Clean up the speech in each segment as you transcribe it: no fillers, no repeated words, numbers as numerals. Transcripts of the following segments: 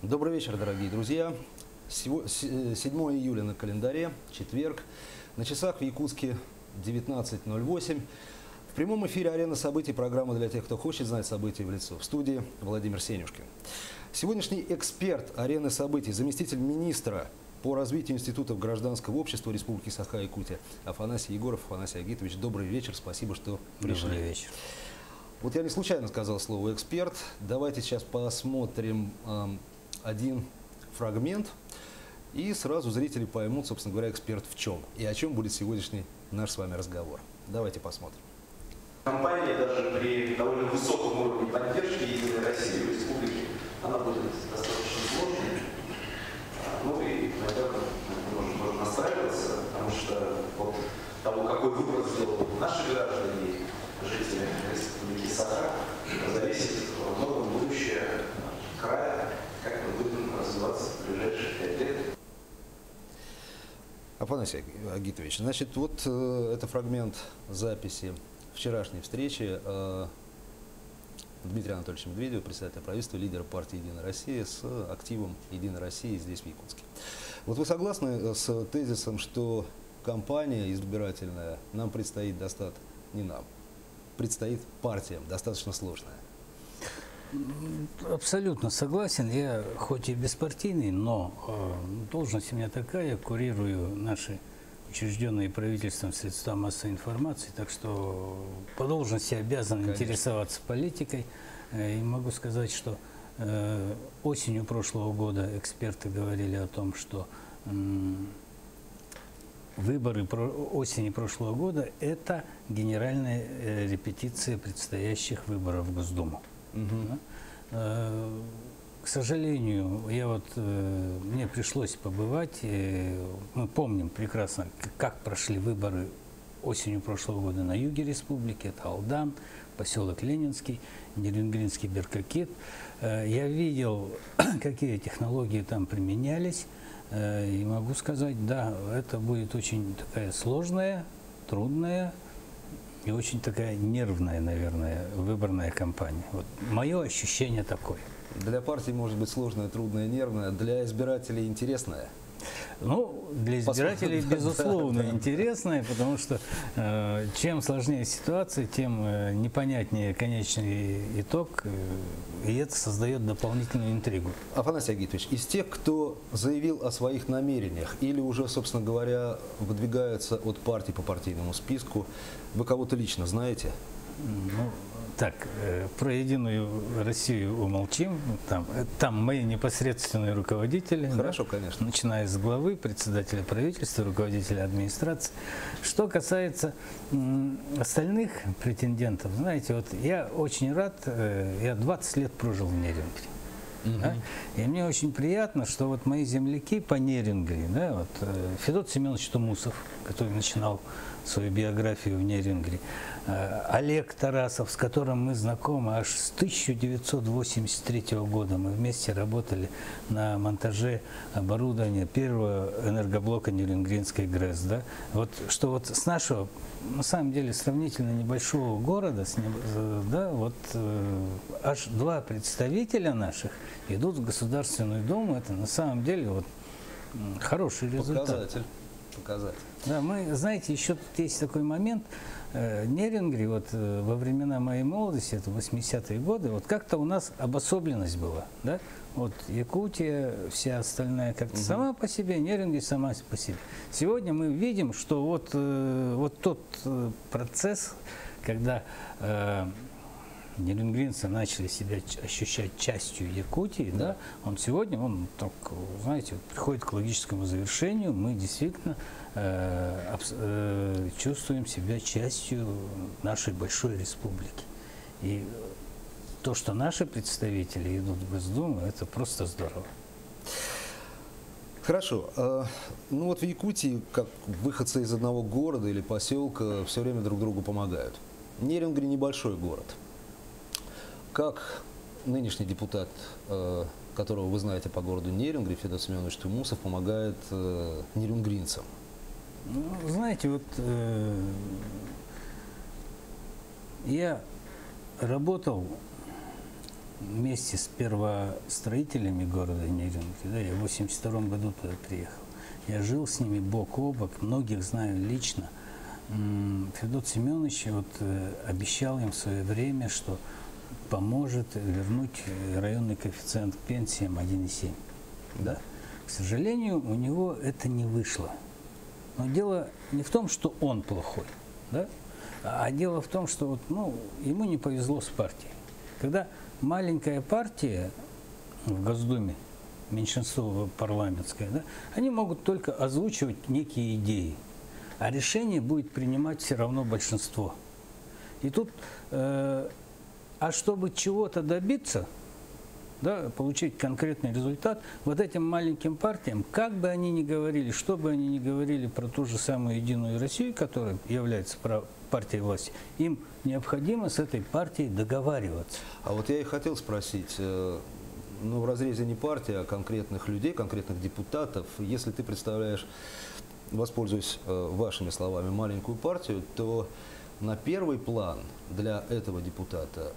Добрый вечер, дорогие друзья. 7 июля на календаре, четверг. На часах в Якутске 19:08. В прямом эфире «Арена событий», программа для тех, кто хочет знать события в лицо. В студии Владимир Сенюшкин. Сегодняшний эксперт «Арены событий», заместитель министра по развитию институтов гражданского общества Республики Саха-Якутия Афанасий Егоров. Афанасий Агитович, добрый вечер, спасибо, что пришли. Добрый вечер. Вот я не случайно сказал слово «эксперт». Давайте сейчас посмотрим один фрагмент, и сразу зрители поймут, собственно говоря, эксперт в чем и о чем будет сегодняшний наш с вами разговор. Давайте посмотрим. Компания даже при довольно высоком уровне поддержки «Единой России» в республике, она будет достаточно сложной. Ну и, наверное, можно настраиваться, потому что от того, какой выбор сделали наши граждане, жители республики Саха, зависит во многом будущее края, как мы будем развиваться в ближайшие 5 лет. Афанасий Агитович, значит, вот это фрагмент записи вчерашней встречи Дмитрия Анатольевича Медведева, председателя правительства, лидера партии «Единая Россия», с активом «Единой России» здесь, в Якутске. Вот вы согласны с тезисом, что кампания избирательная нам предстоит достаточно, не нам, предстоит партиям достаточно сложная? Абсолютно согласен. Я хоть и беспартийный, но должность у меня такая, курирую наши учрежденные правительством средства массовой информации, так что по должности обязан интересоваться политикой. И могу сказать, что осенью прошлого года эксперты говорили о том, что выборы осени прошлого года – это генеральная репетиция предстоящих выборов в Госдуму. К сожалению, мне пришлось побывать, мы помним прекрасно, как прошли выборы осенью прошлого года на юге республики, это Алдан, поселок Ленинский, Нерюнгринский Беркакит. Я видел, какие технологии там применялись, и могу сказать, да, это будет очень такая сложная, трудная и очень такая нервная, наверное, выборная кампания. Вот мое ощущение такое. Для партии может быть сложная, трудная, нервная, для избирателей интересная. Ну, для избирателей, безусловно, интересная, потому что чем сложнее ситуация, тем непонятнее конечный итог, и это создает дополнительную интригу. Афанасий Агитович, из тех, кто заявил о своих намерениях или уже, собственно говоря, выдвигаются от партии по партийному списку, вы кого-то лично знаете? Ну, так, про «Единую Россию» умолчим. Там мои непосредственные руководители. Хорошо, да, конечно. Начиная с главы, председателя правительства, руководителя администрации. Что касается остальных претендентов, знаете, вот я очень рад, я 20 лет прожил в Нерюнгри. Да? И мне очень приятно, что вот мои земляки по Нерюнгри, да, вот, Федот Семенович Тумусов, который начинал свою биографию в Нерюнгри, Олег Тарасов, с которым мы знакомы аж с 1983 года. Мы вместе работали на монтаже оборудования первого энергоблока Нерюнгринской ГРЭС. Да? Вот, что вот с нашего, на самом деле, сравнительно небольшого города, да, вот, аж 2 представителя наших идут в Государственную Думу. Это на самом деле вот, хороший результат. Показатель. Да, мы, знаете, еще тут есть такой момент. Нерюнгри, вот во времена моей молодости, это 80-е годы, вот как-то у нас обособленность была, да? Вот Якутия, вся остальная как-то сама по себе, Нерюнгри сама по себе. Сегодня мы видим, что вот тот процесс, когда нерюнгринцы начали себя ощущать частью Якутии, да, он сегодня, так, знаете, приходит к логическому завершению. Мы действительно чувствуем себя частью нашей большой республики. И то, что наши представители идут в Госдуму, это просто здорово. Хорошо. Ну вот в Якутии, как выходцы из одного города или поселка, все время друг другу помогают. Нерюнгри небольшой город. Как нынешний депутат, которого вы знаете по городу Нерюнгри, Федот Семенович Тумусов, помогает нерюнгринцам? Ну, знаете, вот я работал вместе с первостроителями города Нерюнгри, да, я в 1982 году туда приехал. Я жил с ними бок о бок, многих знаю лично. Федот Семенович вот, обещал им в свое время, что поможет вернуть районный коэффициент к пенсиям 1,7. Да? К сожалению, у него это не вышло. Но дело не в том, что он плохой, да? А дело в том, что вот, ну, ему не повезло с партией. Когда маленькая партия в Госдуме, меньшинство парламентское, да, они могут только озвучивать некие идеи, а решение будет принимать все равно большинство. И тут, а чтобы чего-то добиться, да, получить конкретный результат, вот этим маленьким партиям, как бы они ни говорили, что бы они ни говорили про ту же самую Единую Россию, которая является партией власти, им необходимо с этой партией договариваться. А вот я и хотел спросить, ну, в разрезе не партии, а конкретных людей, конкретных депутатов, если ты представляешь, воспользуюсь вашими словами, маленькую партию, то на первый план для этого депутата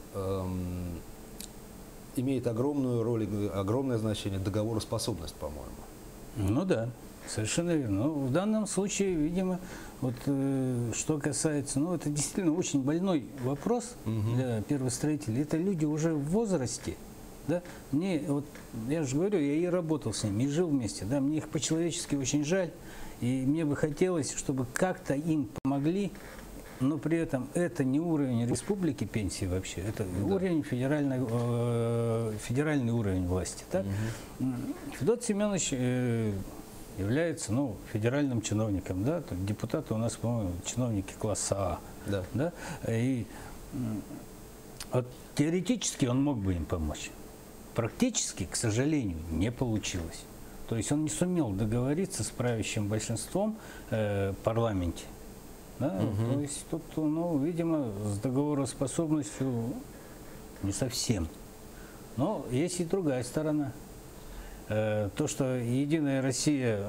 имеет огромную роль, огромное значение договороспособность, по-моему. Ну да, совершенно верно. Но в данном случае, видимо, вот что касается, ну это действительно очень больной вопрос для первостроителей. Это люди уже в возрасте, да, мне, вот, я же говорю, я и работал с ними, и жил вместе, да, мне их по-человечески очень жаль, и мне бы хотелось, чтобы как-то им помогли, но при этом это не уровень республики пенсии вообще, это уровень федеральный уровень власти. Так? Федот Семенович является, ну, федеральным чиновником, да, депутаты у нас, по-моему, чиновники класса А. Да. Да? И вот, теоретически он мог бы им помочь. Практически, к сожалению, не получилось. То есть он не сумел договориться с правящим большинством в парламенте. Да? То есть тут, ну, видимо, с договороспособностью не совсем. Но есть и другая сторона. То, что Единая Россия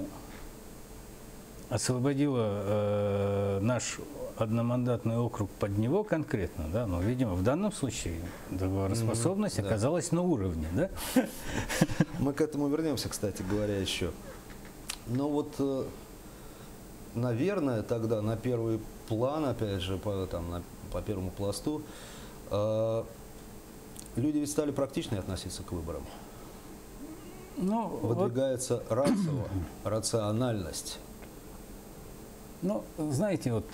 освободила наш одномандатный округ под него конкретно, да, но, видимо, в данном случае договороспособность оказалась на уровне, да? Мы к этому вернемся, кстати говоря, еще. Но вот, наверное, тогда на первый план, опять же, по первому пласту, люди ведь стали практичнее относиться к выборам. Ну, выдвигается рациональность. Ну, знаете, вот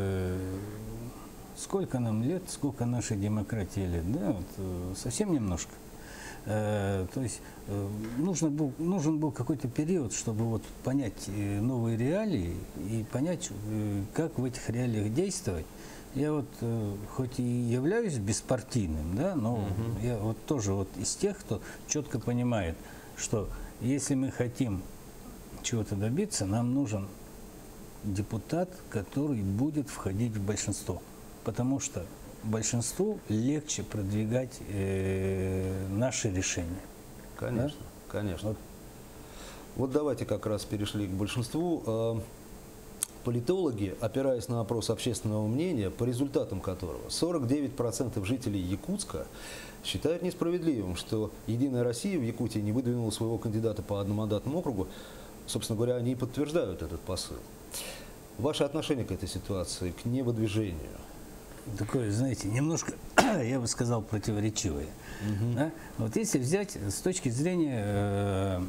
сколько нам лет, сколько нашей демократии лет, да, вот, совсем немножко. То есть нужен был какой-то период, чтобы вот понять новые реалии и понять, как в этих реалиях действовать. Я вот хоть и являюсь беспартийным, да, но я вот тоже вот из тех, кто четко понимает, что если мы хотим чего-то добиться, нам нужен депутат, который будет входить в большинство. Потому что большинству легче продвигать наши решения. Конечно, да? Конечно. Вот давайте как раз перешли к большинству. Политологи, опираясь на опрос общественного мнения, по результатам которого 49% жителей Якутска считают несправедливым, что Единая Россия в Якутии не выдвинула своего кандидата по одномандатному округу. Собственно говоря, они и подтверждают этот посыл. Ваше отношение к этой ситуации, к невыдвижению? Такое, знаете, немножко, я бы сказал, противоречивое. Да? Вот если взять с точки зрения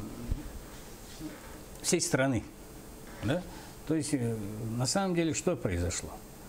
всей страны, да? То есть на самом деле что произошло?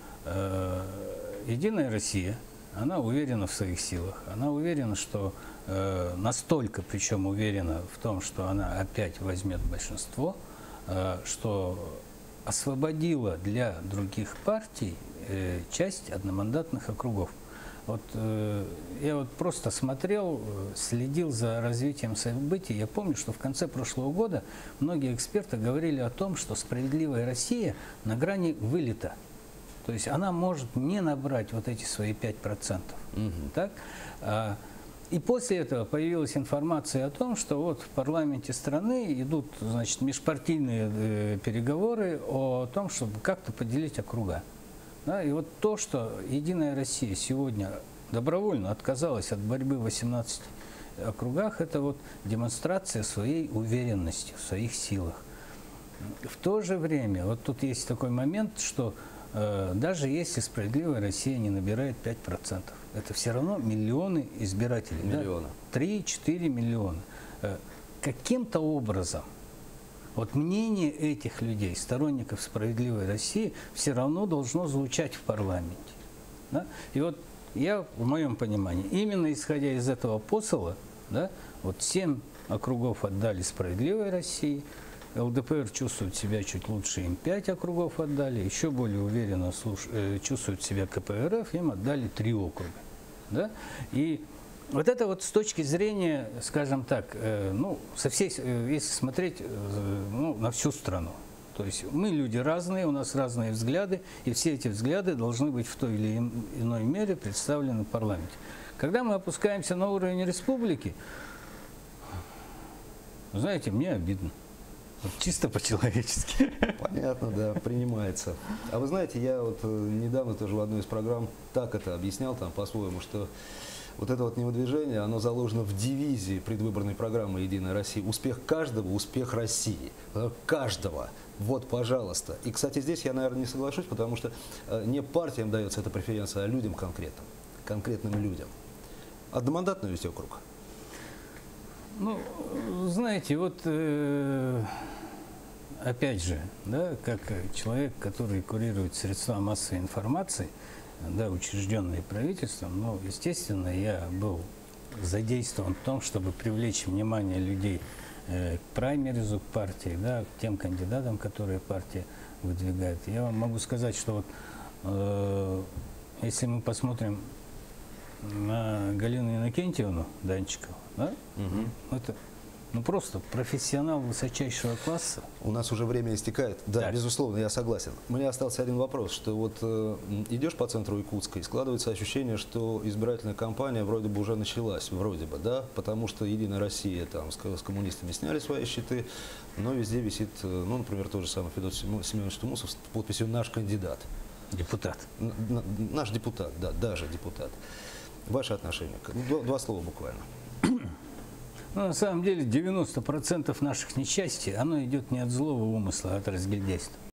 Единая Россия, она уверена в своих силах, она уверена, что настолько, причем уверена в том, что она опять возьмет большинство, что освободила для других партий часть одномандатных округов. Вот я вот просто смотрел, следил за развитием событий. Я помню, что в конце прошлого года многие эксперты говорили о том, что справедливая Россия на грани вылета. То есть она может не набрать вот эти свои 5%. Так? И после этого появилась информация о том, что вот в парламенте страны идут, значит, межпартийные переговоры о том, чтобы как-то поделить округа. Да? И вот то, что Единая Россия сегодня добровольно отказалась от борьбы в 18 округах, это вот демонстрация своей уверенности в своих силах. В то же время, вот тут есть такой момент, что даже если «Справедливая Россия» не набирает 5%, это все равно миллионы избирателей. Миллиона. Да? 3-4 миллиона. Каким-то образом вот мнение этих людей, сторонников «Справедливой России», все равно должно звучать в парламенте. Да? И вот я, в моем понимании, именно исходя из этого посыла, да, вот 7 округов отдали «Справедливой России», ЛДПР чувствует себя чуть лучше, им 5 округов отдали, еще более уверенно чувствует себя КПРФ, им отдали 3 округа. Да? И вот это вот с точки зрения, скажем так, ну, если смотреть на всю страну. То есть мы люди разные, у нас разные взгляды, и все эти взгляды должны быть в той или иной мере представлены в парламенте. Когда мы опускаемся на уровень республики, знаете, мне обидно. Вот чисто по-человечески. Понятно, да, принимается. А вы знаете, я вот недавно тоже в одной из программ так это объяснял, там по-своему, что вот это вот невыдвижение, оно заложено в девизе предвыборной программы «Единая Россия». Успех каждого – успех России. Каждого. Вот, пожалуйста. И, кстати, здесь я, наверное, не соглашусь, потому что не партиям дается эта преференция, а людям конкретным. Конкретным людям. Одномандатный ведь округ. Ну, знаете, вот опять же, да, как человек, который курирует средства массовой информации, да, учрежденные правительством, ну, естественно, я был задействован в том, чтобы привлечь внимание людей к праймеризу, к партии, да, к тем кандидатам, которые партия выдвигает. Я вам могу сказать, что вот, если мы посмотрим на Галину Иннокентьевну Данчикову, да? Это просто профессионал высочайшего класса. У нас уже время истекает. Да, так. Безусловно, я согласен. У меня остался один вопрос, что вот идешь по центру Якутска, и складывается ощущение, что избирательная кампания вроде бы уже началась, вроде бы, да, потому что «Единая Россия» там с коммунистами сняли свои щиты, но везде висит, ну, например, тот же самый Федор Семенович Тумусов с подписью «Наш кандидат». Депутат. Наш депутат, да, даже депутат. Ваши отношения? Два слова буквально. Ну, на самом деле 90% наших несчастий, оно идет не от злого умысла, а от разгильдяйства.